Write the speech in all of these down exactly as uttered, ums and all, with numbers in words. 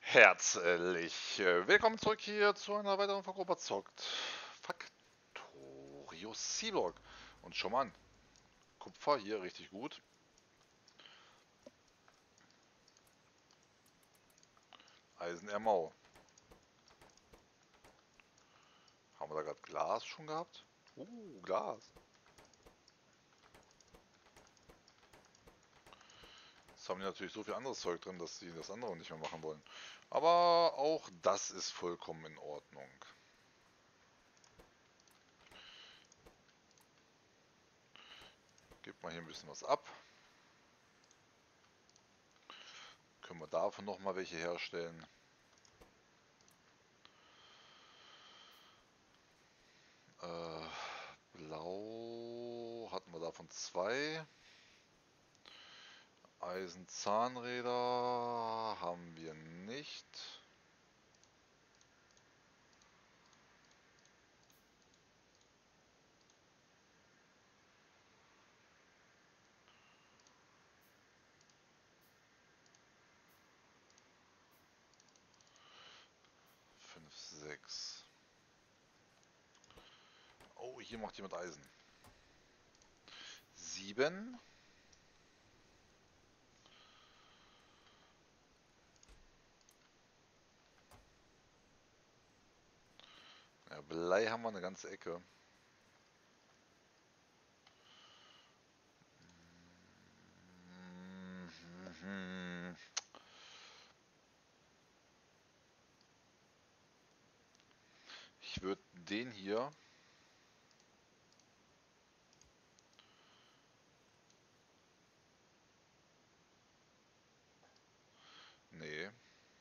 Herzlich äh, willkommen zurück hier zu einer weiteren Folge Überzeugt Factorius Seablock. Und schon mal an, Kupfer hier richtig gut. Eisenermau. Haben wir da gerade Glas schon gehabt? Uh, Glas. Jetzt haben die natürlich so viel anderes Zeug drin, dass sie das andere nicht mehr machen wollen. Aber auch das ist vollkommen in Ordnung. Gebt mal hier ein bisschen was ab. Können wir davon nochmal welche herstellen. Äh, Blau hatten wir davon zwei. Eisenzahnräder haben wir nicht. Fünf, sechs. Oh, hier macht jemand Eisen. Sieben. Ja, Blei haben wir eine ganze Ecke. Mhm. Ich würde den hier. Nee.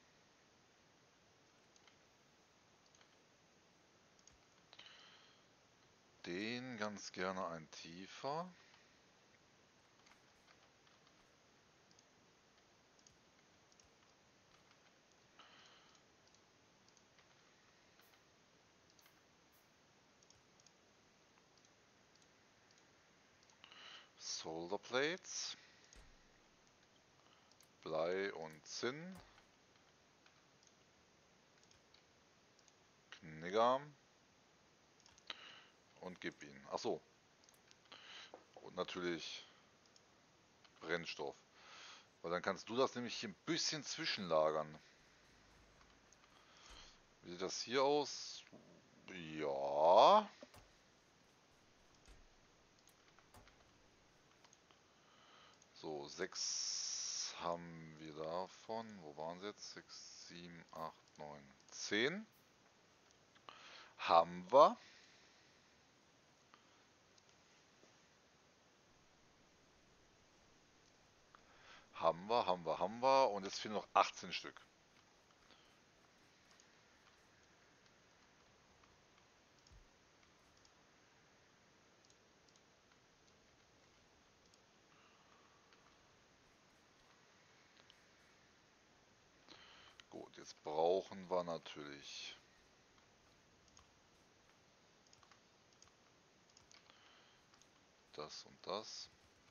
Den ganz gerne ein tiefer. Solder Plates. Blei und Zinn. Knigger. Und gib ihn. Achso. Und natürlich Brennstoff. Weil dann kannst du das nämlich hier ein bisschen zwischenlagern. Wie sieht das hier aus? Ja. So, sechs haben wir davon. Wo waren sie jetzt? sechs, sieben, acht, neun, zehn. Haben wir. Haben wir, haben wir, haben wir. Und jetzt fehlen noch achtzehn Stück. Gut, jetzt brauchen wir natürlich das und das.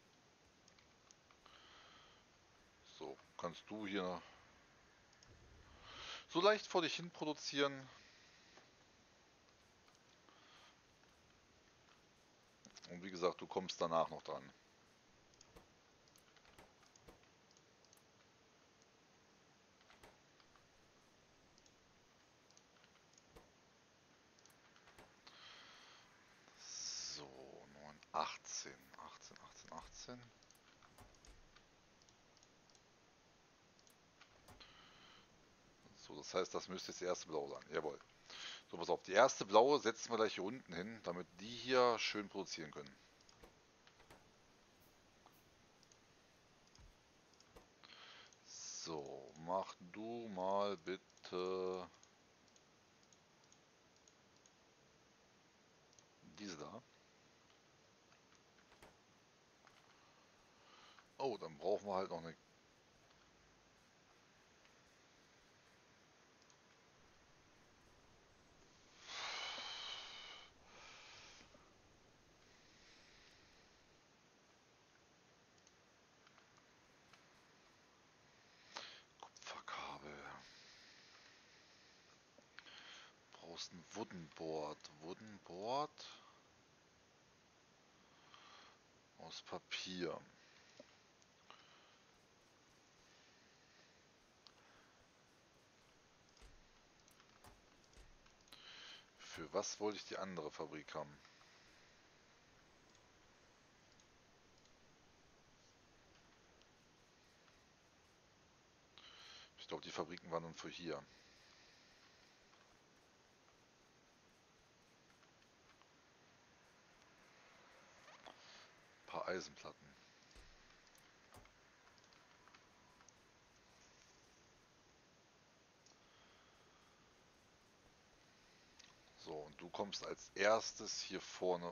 So, kannst du hier so leicht vor dich hin produzieren. Und wie gesagt, du kommst danach noch dran. So, neun, achtzehn, achtzehn, achtzehn, achtzehn. So, das heißt, das müsste jetzt die erste Blau sein. Jawohl. So, pass auf, die erste blaue setzen wir gleich hier unten hin, damit die hier schön produzieren können. So, mach du mal bitte diese da. Oh, dann brauchen wir halt noch eine. Kupferkabel. brauchst ein Wooden Board. Wooden Board aus Papier. Für was wollte ich die andere Fabrik haben? Ich glaube, die Fabriken waren dann für hier. Ein paar Eisenplatten. So, und du kommst als erstes hier vorne.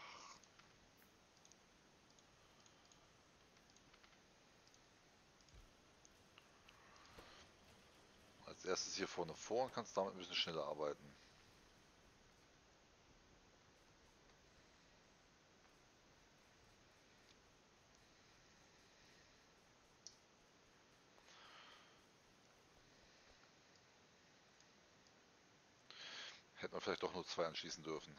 Als erstes hier vorne vor und kannst damit ein bisschen schneller arbeiten. Hätte man vielleicht doch nur zwei anschließen dürfen.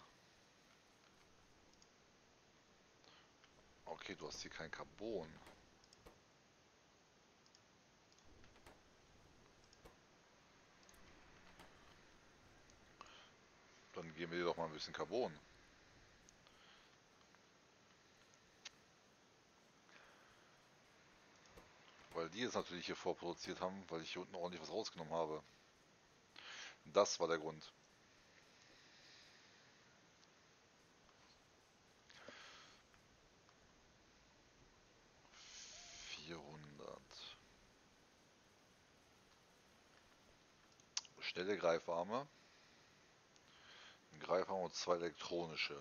Okay, du hast hier kein Carbon. Dann geben wir dir doch mal ein bisschen Carbon. Weil die jetzt natürlich hier vorproduziert haben, weil ich hier unten ordentlich was rausgenommen habe. Das war der Grund. vierhundert. Schnelle Greifarme. Ein Greifarm und zwei elektronische.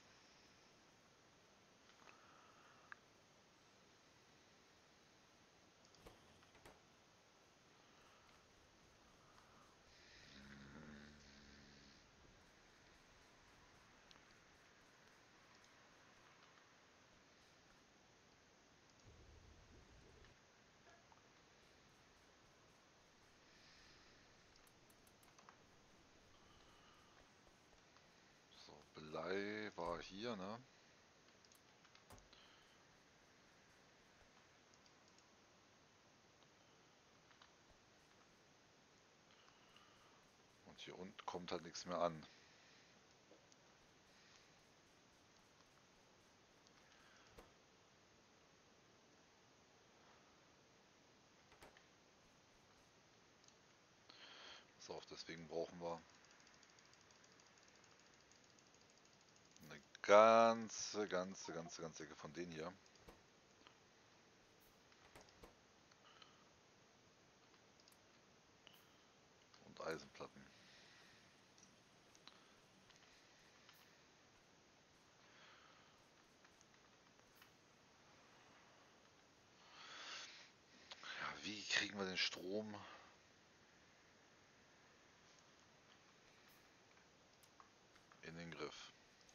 So, Blei war hier, ne? Und hier unten kommt halt nichts mehr an. So, deswegen brauchen wir eine ganze, ganze, ganze, ganze Ecke von denen hier. Und Eisenplatten. Ja, wie kriegen wir den Strom in den Griff?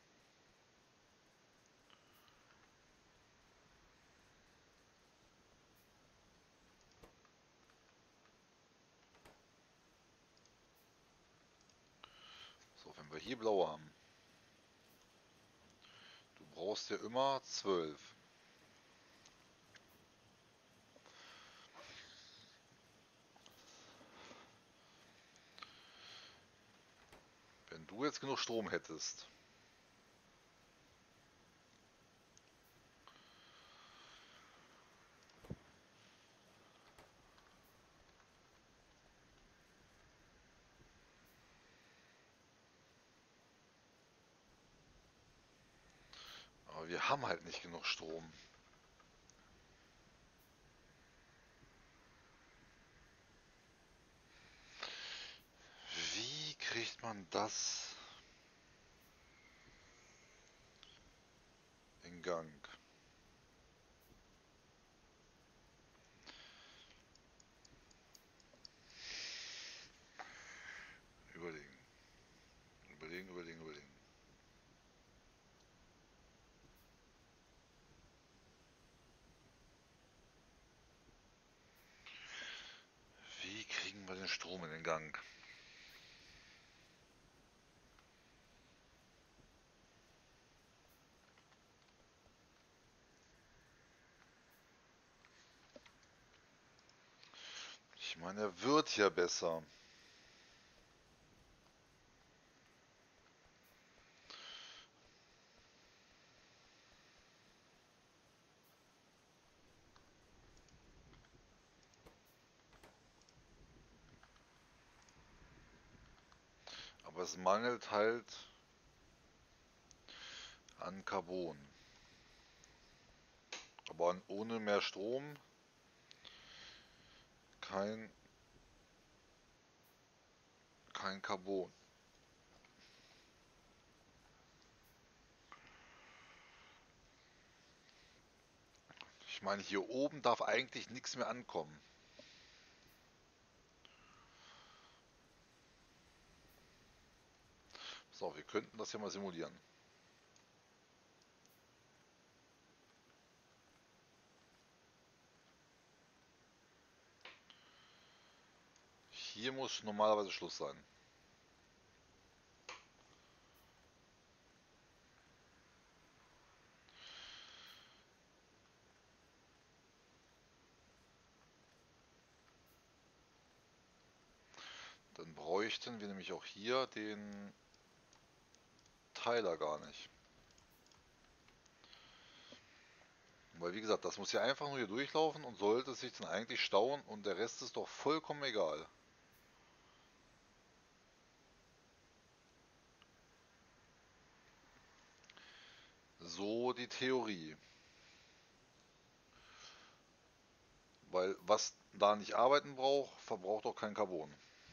So, wenn wir hier blaue haben. Du brauchst ja immer zwölf. Wenn du jetzt genug Strom hättest, aber wir haben halt nicht genug Strom. Wie kriegt man das in Gang? Überlegen. Überlegen, überlegen, überlegen. Wie kriegen wir den Strom in den Gang? meine, er wird ja besser. Aber es mangelt halt an Carbon. Aber ohne mehr Strom kein, kein Carbon. Ich meine, hier oben darf eigentlich nichts mehr ankommen. So, wir könnten das ja mal simulieren. Hier muss normalerweise Schluss sein. Dann bräuchten wir nämlich auch hier den Teiler gar nicht. Weil wie gesagt, das muss ja einfach nur hier durchlaufen und sollte sich dann eigentlich stauen und der Rest ist doch vollkommen egal. So die Theorie. Weil was da nicht arbeiten braucht, verbraucht auch kein Carbon.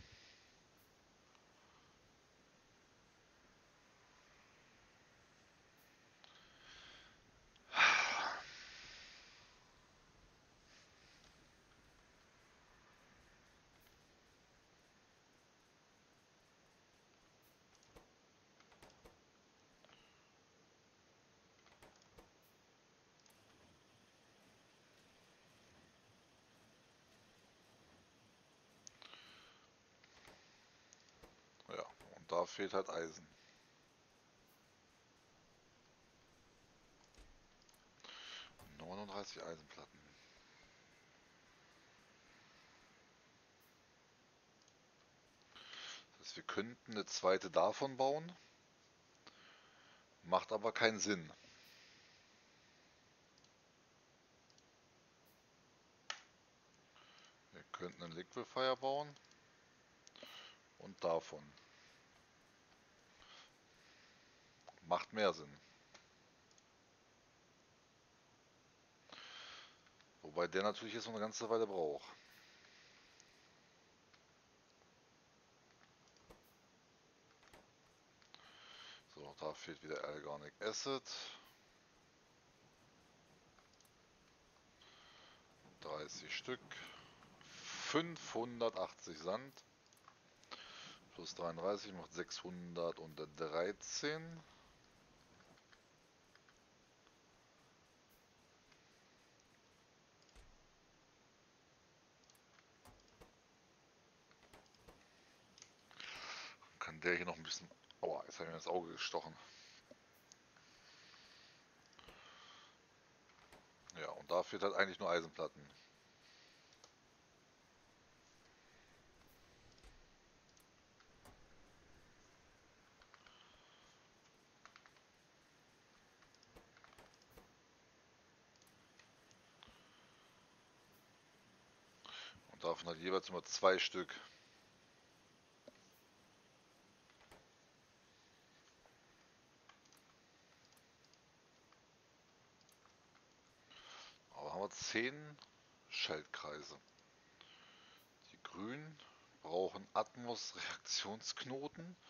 Ja, und da fehlt halt Eisen. neununddreißig Eisenplatten. Das heißt, wir könnten eine zweite davon bauen, macht aber keinen Sinn. Wir könnten einen Liquefier bauen und davon. Macht mehr Sinn. Wobei der natürlich jetzt noch eine ganze Weile braucht. So, da fehlt wieder Organic Acid. dreißig Stück. fünfhundertachtzig Sand. Plus dreiunddreißig macht sechshundertdreizehn. Kann der hier noch ein bisschen... Aua, jetzt habe ich mir ins Auge gestochen. Ja, und da fehlt halt eigentlich nur Eisenplatten. Und davon halt jeweils immer zwei Stück. Aber haben wir zehn Schaltkreise. Die grünen brauchen Atmos-Reaktionsknoten,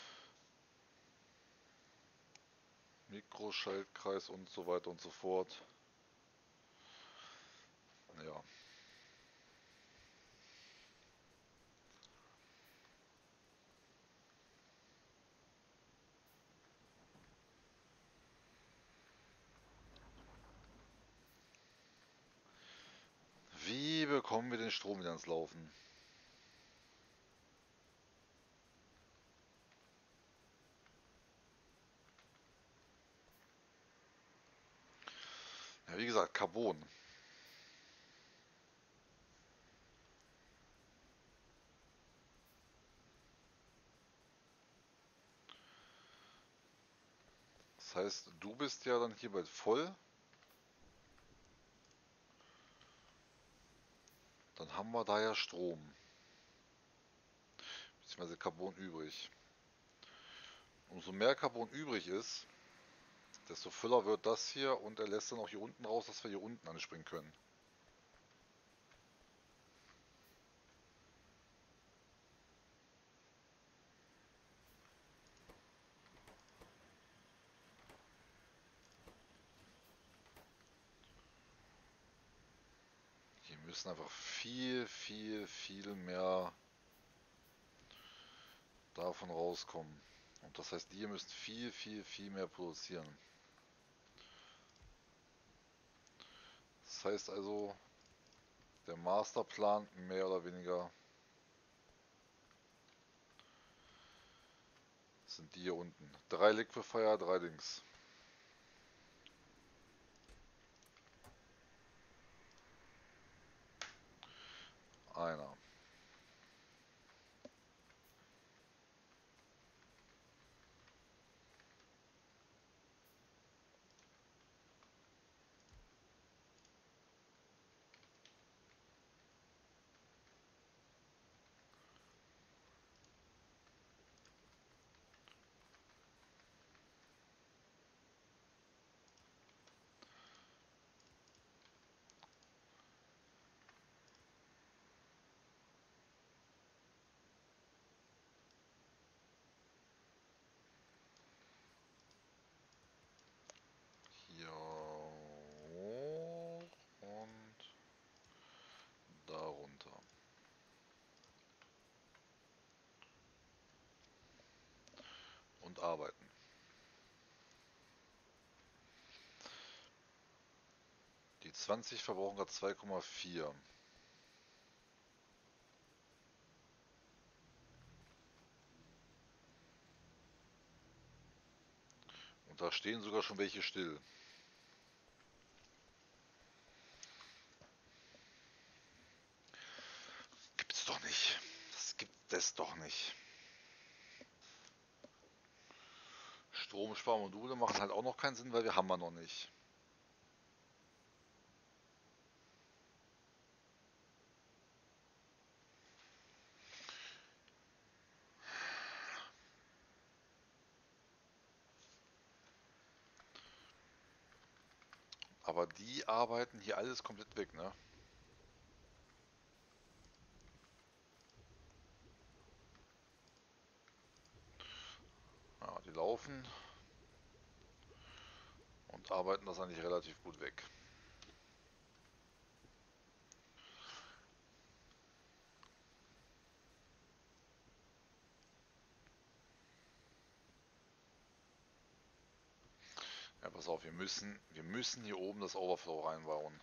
Mikroschaltkreis und so weiter und so fort. Ja. Wie bekommen wir den Strom wieder ins Laufen? Ja, wie gesagt, Carbon. Das heißt, du bist ja dann hier bald voll. Dann haben wir da ja Strom. Beziehungsweise Carbon übrig. Umso mehr Carbon übrig ist, desto voller wird das hier und er lässt dann auch hier unten raus, dass wir hier unten anspringen können. Hier müssen einfach viel, viel, viel mehr davon rauskommen. Und das heißt, die müssen viel, viel, viel mehr produzieren. Das heißt also, der Masterplan mehr oder weniger sind die hier unten. Drei Liquefier, drei Dings. Einer. Hier hoch und darunter. Und arbeiten. Die zwanzig verbrauchen gerade zwei Komma vier. Und da stehen sogar schon welche still. Gibt's doch nicht. Das gibt es doch nicht. Stromsparmodule machen halt auch noch keinen Sinn, weil wir haben wir noch nicht. Aber die arbeiten hier alles komplett weg, ne? Ja, die laufen und arbeiten das eigentlich relativ gut weg. Ja, pass auf, wir müssen, wir müssen hier oben das Overflow reinbauen.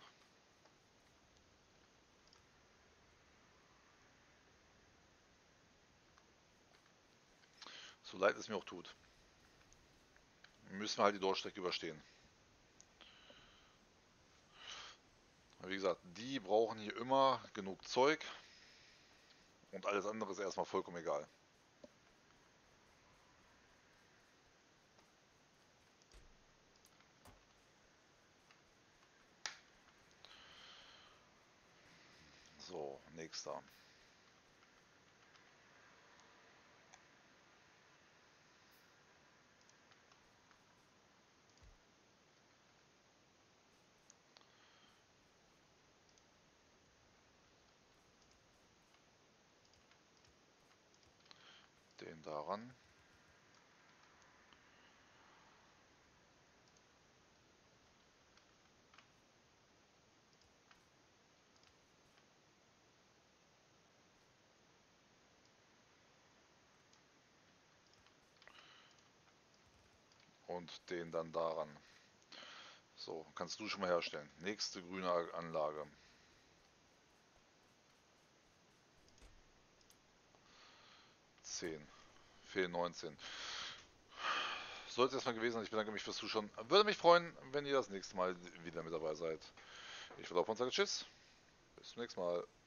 So leid es mir auch tut. Müssen wir halt die Durchstrecke überstehen. Wie gesagt, die brauchen hier immer genug Zeug und alles andere ist erstmal vollkommen egal. So, nächster. Den daran. Und den dann daran. So, kannst du schon mal herstellen. Nächste grüne Anlage. zehn. Fehlen neunzehn. Sollte es erstmal gewesen sein. Ich bedanke mich fürs Zuschauen. Würde mich freuen, wenn ihr das nächste Mal wieder mit dabei seid. Ich würde auch und sage Tschüss. Bis zum nächsten Mal.